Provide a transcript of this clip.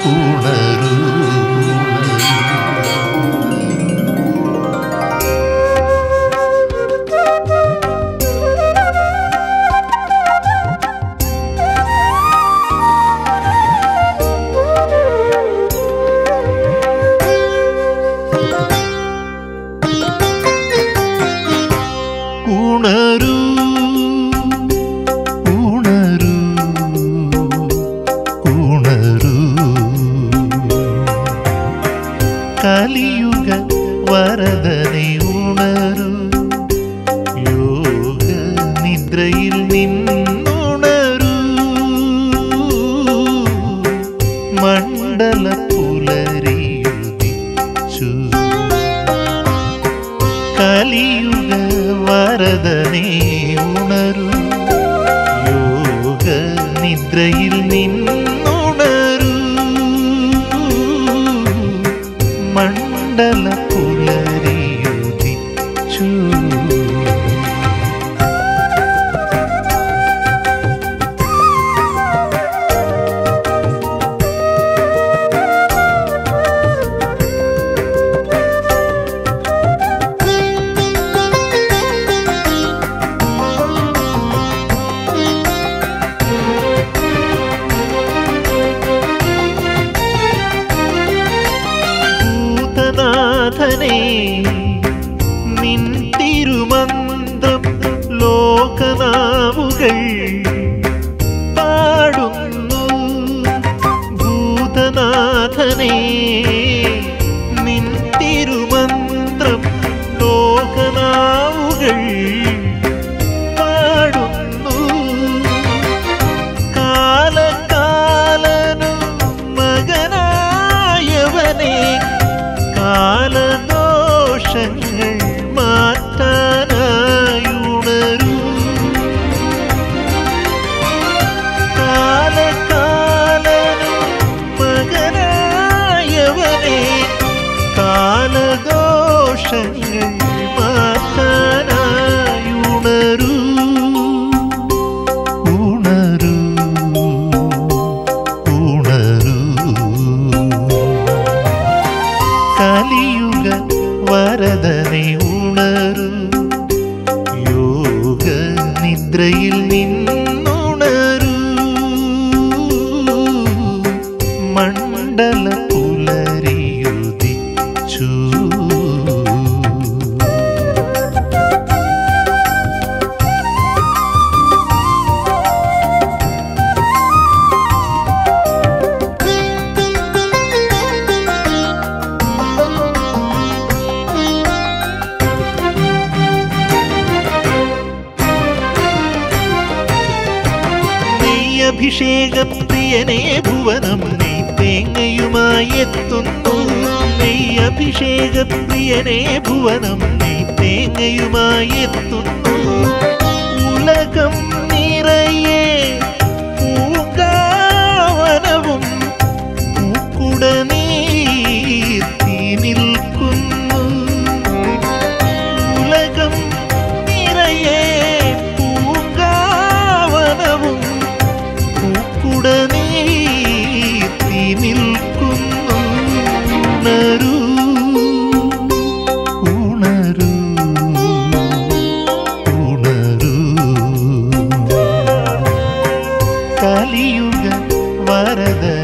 ഉണരൂ കലിയുഗ വരദനെ ഉണരൂ യോഗ നിദ്രയിൽ നിന്നുണരൂ മണ്ഡല പുലരിയുദിച്ചു കലിയുഗ വരദനെ ഉണരൂ യോഗ നിദ്രയിൽ നിന്നുണരൂ മണ്ഡല പുലരിയുദിച്ചു നിൻ തിരുമന്ത്രം ലോകനാവുകൾ പാടുന്നു ഭൂതനാഥനേ നിൻ തിരുമന്ത്രം ലോകനാവുകൾ പാടുന്നു കാലകാലനു മകനായവനെ കാലദോഷങ്ങൾ മാറ്റാനായുണരൂ കാലകാലനു മകനായവനെ കാലദോഷങ്ങൾ മാറ്റാനായുണരൂ ഉണരൂ ഉണരൂ കലിയുഗ വരദനെ ഉണരൂ യോഗ നിദ്രയിൽ നിന്നുണരൂ മണ്ഡല പുലരിയുദിച്ചു അഭിഷേകപ്രിയനെ ഭുവനം നെയ് തേങ്ങയുമായി എത്തുന്നു നെയ് അഭിഷേകപ്രിയനെ ഭുവനം നെയ് തേങ്ങയുമായി എത്തുന്നു ഉലകം നിറയെ പൂങ്കാവനവും പൂക്കുട നീർത്തി നിൽക്കുന്നു ഉലകം നിറയെ പൂങ്കാവനവും നീർത്തി നിൽക്കുന്നു ഉണരൂ ഉണരൂ ഉണരൂ കലിയുഗ വരദ